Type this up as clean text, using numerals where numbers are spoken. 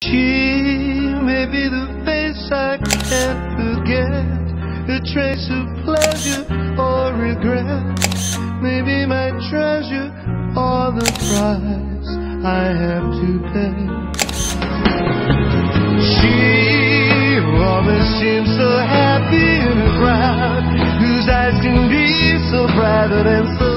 She may be the face I can't forget, a trace of pleasure or regret, maybe my treasure or the price I have to pay. She always seems so happy in a crowd, whose eyes can be so bright and so